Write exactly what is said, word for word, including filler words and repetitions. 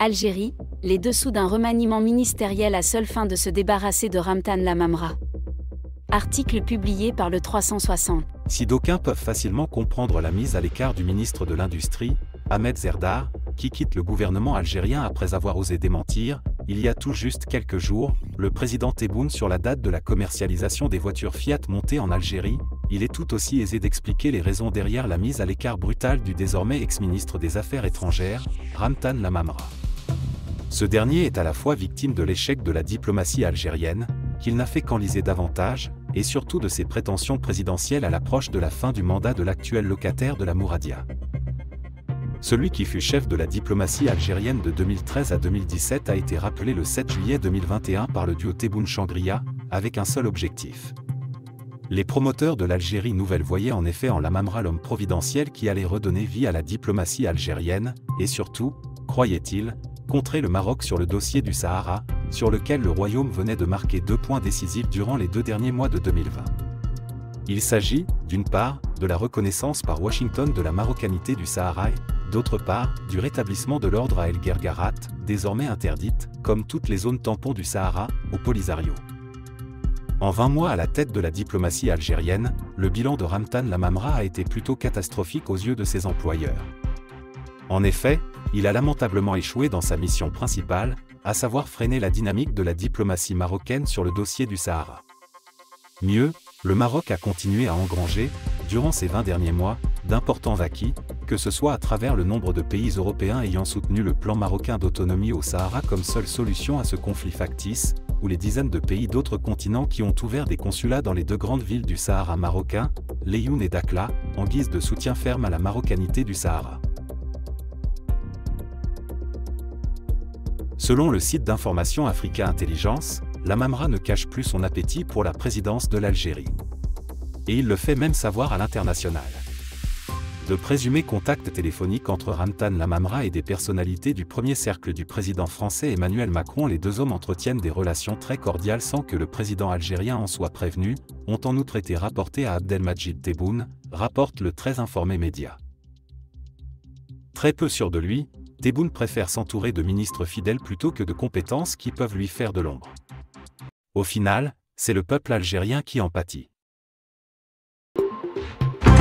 Algérie, les dessous d'un remaniement ministériel à seule fin de se débarrasser de Ramtan Lamamra. Article publié par le trois cent soixante. Si d'aucuns peuvent facilement comprendre la mise à l'écart du ministre de l'Industrie, Ahmed Zerdar, qui quitte le gouvernement algérien après avoir osé démentir, il y a tout juste quelques jours, le président Tebboune sur la date de la commercialisation des voitures Fiat montées en Algérie, il est tout aussi aisé d'expliquer les raisons derrière la mise à l'écart brutale du désormais ex-ministre des Affaires étrangères, Ramtan Lamamra. Ce dernier est à la fois victime de l'échec de la diplomatie algérienne, qu'il n'a fait qu'enliser davantage, et surtout de ses prétentions présidentielles à l'approche de la fin du mandat de l'actuel locataire de la Mouradia. Celui qui fut chef de la diplomatie algérienne de deux mille treize à deux mille dix-sept a été rappelé le sept juillet deux mille vingt et un par le duo Tebboune-Changria, avec un seul objectif. Les promoteurs de l'Algérie nouvelle voyaient en effet en Lamamra l'homme providentiel qui allait redonner vie à la diplomatie algérienne, et surtout, croyaient-ils, contrer le Maroc sur le dossier du Sahara, sur lequel le Royaume venait de marquer deux points décisifs durant les deux derniers mois de deux mille vingt. Il s'agit, d'une part, de la reconnaissance par Washington de la marocanité du Sahara et, d'autre part, du rétablissement de l'ordre à El Guergarat, désormais interdite, comme toutes les zones tampons du Sahara, au Polisario. En vingt mois à la tête de la diplomatie algérienne, le bilan de Ramtan Lamamra a été plutôt catastrophique aux yeux de ses employeurs. En effet, il a lamentablement échoué dans sa mission principale, à savoir freiner la dynamique de la diplomatie marocaine sur le dossier du Sahara. Mieux, le Maroc a continué à engranger, durant ces vingt derniers mois, d'importants acquis, que ce soit à travers le nombre de pays européens ayant soutenu le plan marocain d'autonomie au Sahara comme seule solution à ce conflit factice, ou les dizaines de pays d'autres continents qui ont ouvert des consulats dans les deux grandes villes du Sahara marocain, Laayoune et Dakhla, en guise de soutien ferme à la marocanité du Sahara. Selon le site d'information Africa Intelligence, Lamamra ne cache plus son appétit pour la présidence de l'Algérie. Et il le fait même savoir à l'international. De présumés contacts téléphoniques entre Ramtan Lamamra et des personnalités du premier cercle du président français Emmanuel Macron, les deux hommes entretiennent des relations très cordiales sans que le président algérien en soit prévenu, ont en outre été rapportés à Abdelmadjid Tebboune, rapporte le très informé média. Très peu sûr de lui, Tebboune préfère s'entourer de ministres fidèles plutôt que de compétences qui peuvent lui faire de l'ombre. Au final, c'est le peuple algérien qui en pâtit.